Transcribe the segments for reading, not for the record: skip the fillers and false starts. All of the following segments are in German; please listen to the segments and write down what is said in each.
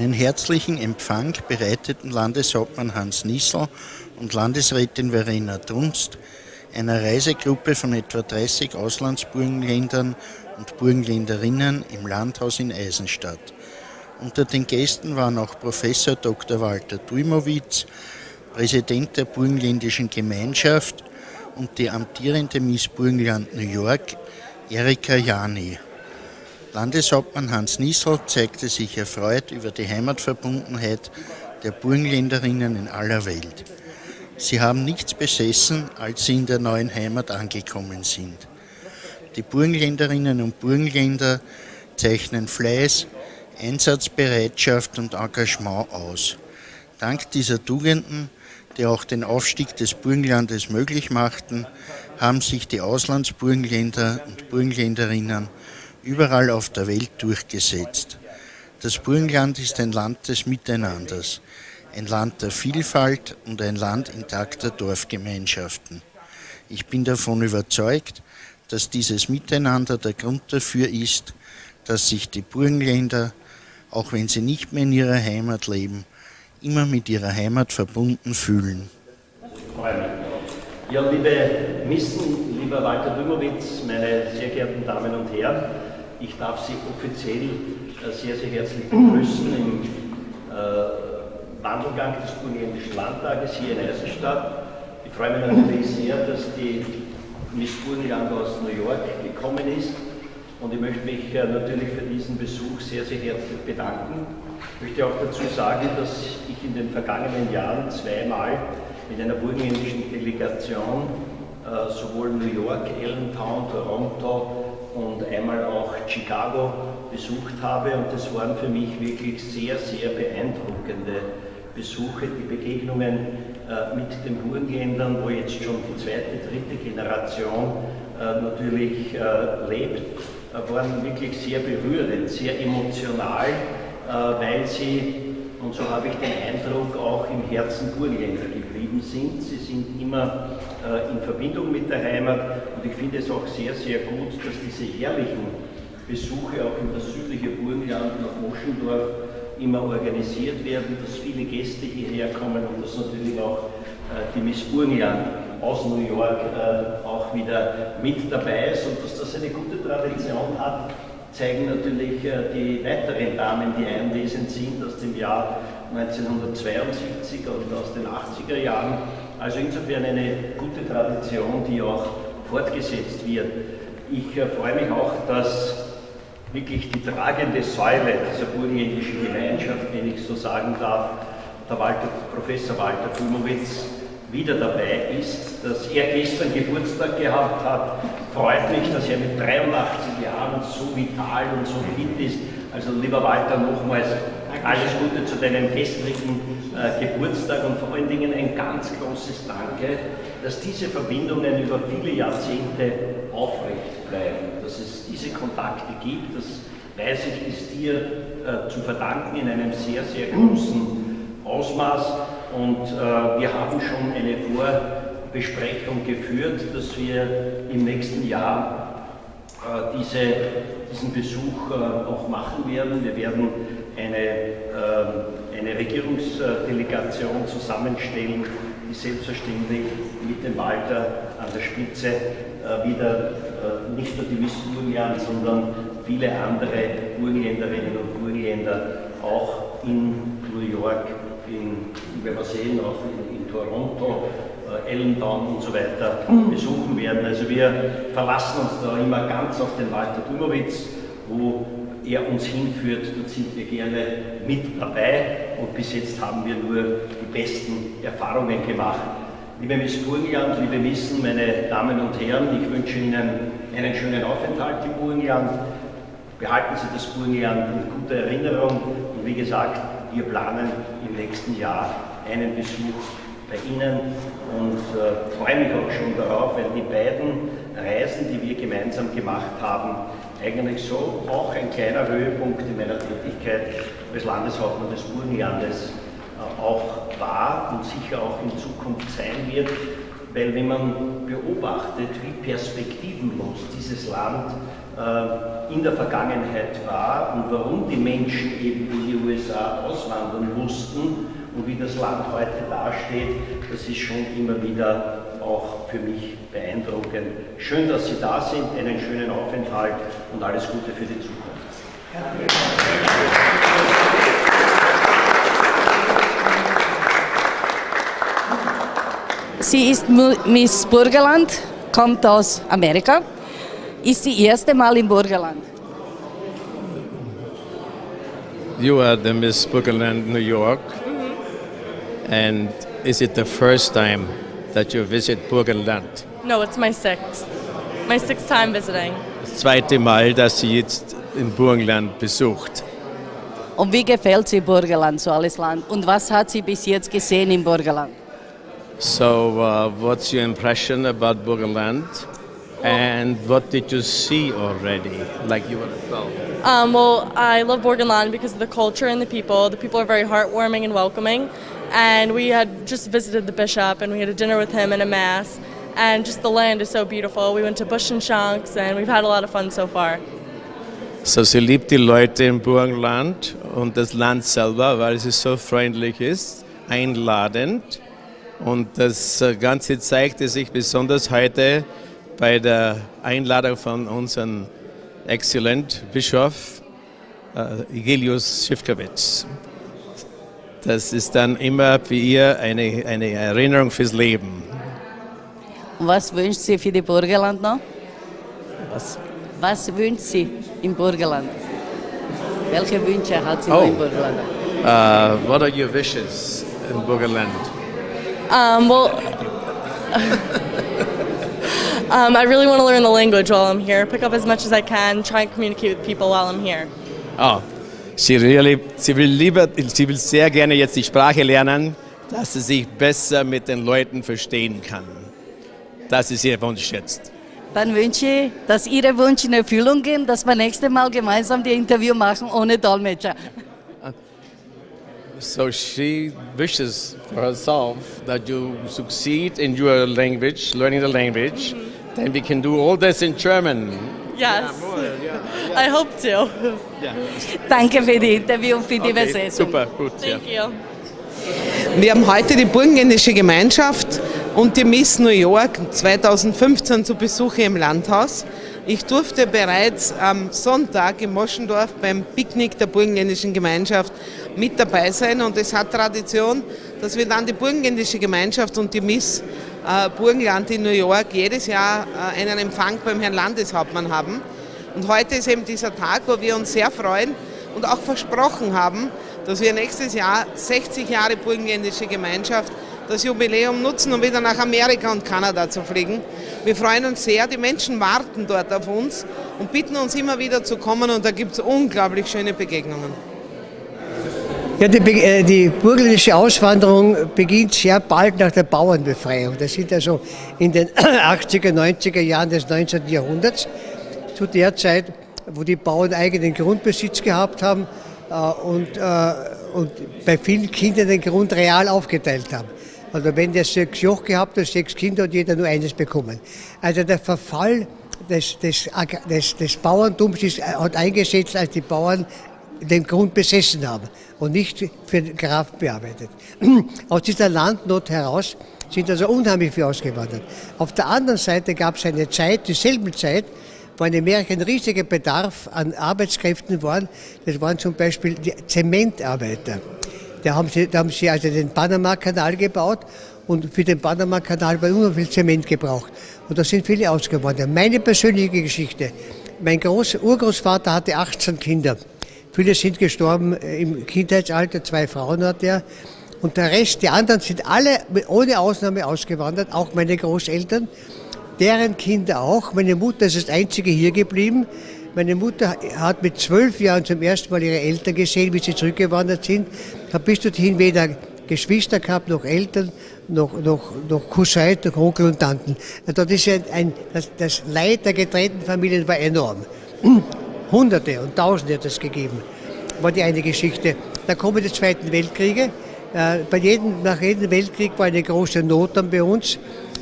Einen herzlichen Empfang bereiteten Landeshauptmann Hans Niesl und Landesrätin Verena Dunst einer Reisegruppe von etwa 30 Auslandsburgenländern und Burgenländerinnen im Landhaus in Eisenstadt. Unter den Gästen waren auch Professor Dr. Walter Dujmowitz, Präsident der Burgenländischen Gemeinschaft, und die amtierende Miss Burgenland New York, Erika Jani. Landeshauptmann Hans Niesl zeigte sich erfreut über die Heimatverbundenheit der Burgenländerinnen in aller Welt. Sie haben nichts besessen, als sie in der neuen Heimat angekommen sind. Die Burgenländerinnen und Burgenländer zeichnen Fleiß, Einsatzbereitschaft und Engagement aus. Dank dieser Tugenden, die auch den Aufstieg des Burgenlandes möglich machten, haben sich die Auslandsburgenländer und Burgenländerinnen überall auf der Welt durchgesetzt. Das Burgenland ist ein Land des Miteinanders, ein Land der Vielfalt und ein Land intakter Dorfgemeinschaften. Ich bin davon überzeugt, dass dieses Miteinander der Grund dafür ist, dass sich die Burgenländer, auch wenn sie nicht mehr in ihrer Heimat leben, immer mit ihrer Heimat verbunden fühlen. Ja, liebe Missen, lieber Walter Dujmowitz, meine sehr geehrten Damen und Herren, ich darf Sie offiziell sehr, sehr herzlich begrüßen im Wandelgang des Burgenländischen Landtages hier in Eisenstadt. Ich freue mich natürlich sehr, dass die Miss Burgenland aus New York gekommen ist, und ich möchte mich natürlich für diesen Besuch sehr, sehr herzlich bedanken. Ich möchte auch dazu sagen, dass ich in den vergangenen Jahren zweimal mit einer burgenländischen Delegation sowohl New York, Allentown, Toronto und einmal auch Chicago besucht habe, und das waren für mich wirklich sehr, sehr beeindruckende Besuche, die Begegnungen mit den Burgenländern, wo jetzt schon die zweite, dritte Generation natürlich lebt, waren wirklich sehr berührend, sehr emotional, weil sie, und so habe ich den Eindruck, auch im Herzen Burgenländer geblieben sind. Sie sind immer in Verbindung mit der Heimat, und ich finde es auch sehr, sehr gut, dass diese herrlichen Besuche auch in das südliche Burgenland nach Moschendorf immer organisiert werden, dass viele Gäste hierher kommen und dass natürlich auch die Miss Burgenland aus New York auch wieder mit dabei ist, und dass das eine gute Tradition hat, zeigen natürlich die weiteren Damen, die anwesend sind, aus dem Jahr 1972 und aus den 80er Jahren. Also insofern eine gute Tradition, die auch fortgesetzt wird. Ich freue mich auch, dass wirklich die tragende Säule dieser burgenländischen Gemeinschaft, wenn ich so sagen darf, der Professor Walter Dujmowitz, wieder dabei ist, dass er gestern Geburtstag gehabt hat. Freut mich, dass er mit 83 Jahren so vital und so fit ist. Also lieber Walter, nochmals alles Gute zu deinem gestrigen Geburtstag, und vor allen Dingen ein ganz großes Danke, dass diese Verbindungen über viele Jahrzehnte aufrecht bleiben, dass es diese Kontakte gibt. Das weiß ich, ist dir zu verdanken in einem sehr, sehr großen Ausmaß. Und wir haben schon eine Vorbesprechung geführt, dass wir im nächsten Jahr diesen Besuch auch machen werden. Wir werden eine Regierungsdelegation zusammenstellen, die selbstverständlich mit dem Walter an der Spitze wieder nicht nur die Miss Burgenland, sondern viele andere Burgenländerinnen und Burgenländer auch in New York, wir sehen auch in Toronto, Allentown und so weiter besuchen werden. Also wir verlassen uns da immer ganz auf den Walter Dujmowitz, wo er uns hinführt, dort sind wir gerne mit dabei, und bis jetzt haben wir nur die besten Erfahrungen gemacht. Liebe Miss Burgenland, liebe Missen, meine Damen und Herren, ich wünsche Ihnen einen schönen Aufenthalt im Burgenland. Behalten Sie das Burgenland in guter Erinnerung, und wie gesagt, wir planen im nächsten Jahr einen Besuch bei Ihnen und freue mich auch schon darauf, weil die beiden Reisen, die wir gemeinsam gemacht haben, eigentlich so auch ein kleiner Höhepunkt in meiner Tätigkeit als Landeshauptmann des Burgenlandes auch war und sicher auch in Zukunft sein wird. weil wenn man beobachtet, wie perspektivenlos dieses Land in der Vergangenheit war und warum die Menschen eben in die USA auswandern mussten und wie das Land heute dasteht, das ist schon immer wieder auch für mich beeindruckend. Schön, dass Sie da sind, einen schönen Aufenthalt und alles Gute für die Zukunft. Sie ist Miss Burgenland, kommt aus Amerika, ist die erste Mal im Burgenland. You are the Miss Burgenland, New York, and is it the first time that you visit Burgenland? No, it's my sixth time visiting. Das zweite Mal, dass sie jetzt in Burgenland besucht. Und wie gefällt sie Burgenland, so alles Land? Und was hat sie bis jetzt gesehen im Burgenland? So, what's your impression about Burgenland? And what did you see already, like you were told? Well, I love Burgenland because of the culture and the people. The people are very heartwarming and welcoming. And we had just visited the bishop and we had a dinner with him and a mass. And just the land is so beautiful. We went to Bush and Shanks and we've had a lot of fun so far. So, sie liebt die Leute im Burgenland und das Land selber, weil es so freundlich ist, einladend. Und das Ganze zeigte sich besonders heute bei der Einladung von unserem Exzellent Bischof Igelius Schiffkowitz. Das ist dann immer für ihr eine Erinnerung fürs Leben. Und was wünscht sie für die Burgenland noch? Was wünscht sie im Burgenland? Welche Wünsche hat sie noch im Burgenland? What are your wishes in Burgenland? I really want to learn the language while I'm here, pick up as much as I can, try and communicate with people while I'm here. Oh, sie will sehr gerne jetzt die Sprache lernen, dass sie sich besser mit den Leuten verstehen kann. Das ist ihr Wunsch jetzt. Dann wünsche ich, dass Ihre Wünsche in Erfüllung gehen, dass wir nächstes Mal gemeinsam die Interview machen ohne Dolmetscher. So she wishes for herself that you succeed in your language, learning the language. Then we can do all this in German. Yes, I hope to. Danke für die Interview und für die Okay, Übersetzung. super, gut. Thank you. Wir haben heute die Burgenländische Gemeinschaft und die Miss New York 2015 zu Besuch im Landhaus. Ich durfte bereits am Sonntag in Moschendorf beim Picknick der Burgenländischen Gemeinschaft mit dabei sein und es hat Tradition, dass wir dann die Burgenländische Gemeinschaft und die Miss Burgenland in New York jedes Jahr einen Empfang beim Herrn Landeshauptmann haben. Und heute ist eben dieser Tag, wo wir uns sehr freuen und auch versprochen haben, dass wir nächstes Jahr 60 Jahre Burgenländische Gemeinschaft das Jubiläum nutzen, um wieder nach Amerika und Kanada zu fliegen. Wir freuen uns sehr, die Menschen warten dort auf uns und bitten uns immer wieder zu kommen und da gibt es unglaublich schöne Begegnungen. Ja, die burgenländische Auswanderung beginnt sehr bald nach der Bauernbefreiung. Das sind also in den 80er, 90er Jahren des 19. Jahrhunderts, zu der Zeit, wo die Bauern eigenen Grundbesitz gehabt haben und bei vielen Kindern den Grund real aufgeteilt haben. Also wenn der 6 Joch gehabt hat, 6 Kinder und jeder nur eines bekommen. Also der Verfall des Bauerntums hat eingesetzt, als die Bauern den Grund besessen haben und nicht für den Graf bearbeitet. Aus dieser Landnot heraus sind also unheimlich viele ausgewandert. Auf der anderen Seite gab es eine Zeit, dieselbe Zeit, wo in Amerika ein riesiger Bedarf an Arbeitskräften war. Das waren zum Beispiel die Zementarbeiter. Da haben sie also den Panama-Kanal gebaut und für den Panama-Kanal war immer viel Zement gebraucht. Und da sind viele ausgewandert. Meine persönliche Geschichte: Mein Urgroßvater hatte 18 Kinder. Viele sind gestorben im Kindheitsalter, 2 Frauen hat er. Und der Rest, die anderen sind alle ohne Ausnahme ausgewandert, auch meine Großeltern, deren Kinder auch. Meine Mutter ist das einzige hier geblieben. Meine Mutter hat mit 12 Jahren zum ersten Mal ihre Eltern gesehen, wie sie zurückgewandert sind. Hat bis dorthin weder Geschwister gehabt, noch Eltern, noch Cousins, noch Onkel und Tanten. Also das, ist das Leid der getrennten Familien war enorm. Hunderte und Tausende hat es gegeben, war die eine Geschichte. Dann kommen die Zweiten Weltkriege. Nach jedem Weltkrieg war eine große Not dann bei uns.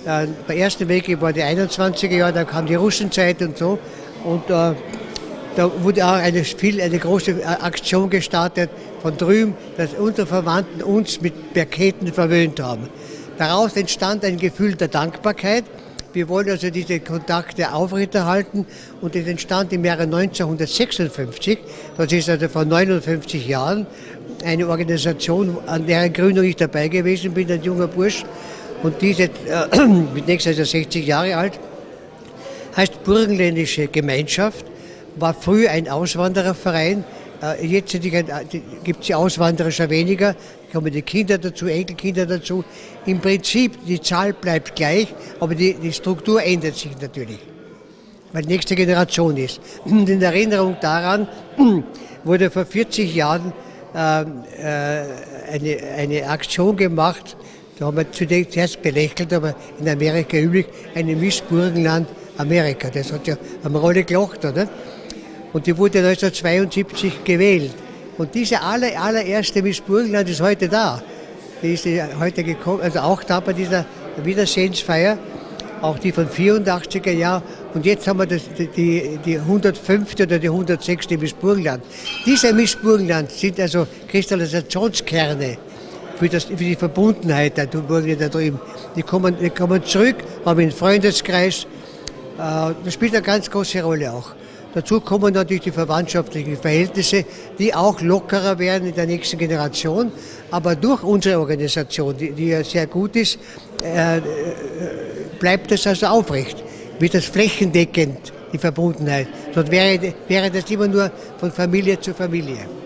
Bei Ersten Weltkrieg war die 21er Jahre, dann kam die Russenzeit und so. Und da wurde auch eine große Aktion gestartet von drüben, dass unsere Verwandten uns mit Paketen verwöhnt haben. Daraus entstand ein Gefühl der Dankbarkeit. Wir wollen also diese Kontakte aufrechterhalten und es entstand im Jahre 1956, das ist also vor 59 Jahren, eine Organisation, an deren Gründung ich dabei gewesen bin, ein junger Bursch, und diese mit nächstes Jahr 60 Jahre alt, heißt Burgenländische Gemeinschaft, war früher ein Auswandererverein. Jetzt gibt es die Auswanderer schon weniger, kommen die Kinder dazu, Enkelkinder dazu. Im Prinzip, die Zahl bleibt gleich, aber die Struktur ändert sich natürlich, weil die nächste Generation ist. Und in Erinnerung daran wurde vor 40 Jahren eine Aktion gemacht, da haben wir zuerst belächelt, aber in Amerika üblich, eine Miss Burgenland Amerika. Das hat ja eine Rolle gelacht, oder? Und die wurde 1972 gewählt. Und diese allererste Miss Burgenland ist heute da. Die ist heute gekommen, also auch da bei dieser Wiedersehensfeier, auch die von 84er Jahren. Und jetzt haben wir die 105. oder die 106. Miss Burgenland. Diese Miss Burgenland sind also Kristallisationskerne für die Verbundenheit der Burgenländer da drüben. Die kommen zurück, haben einen Freundeskreis. Das spielt eine ganz große Rolle auch. Dazu kommen natürlich die verwandtschaftlichen Verhältnisse, die auch lockerer werden in der nächsten Generation. Aber durch unsere Organisation, die ja sehr gut ist, bleibt das also aufrecht. Wird das flächendeckend, die Verbundenheit. Sonst wäre das immer nur von Familie zu Familie.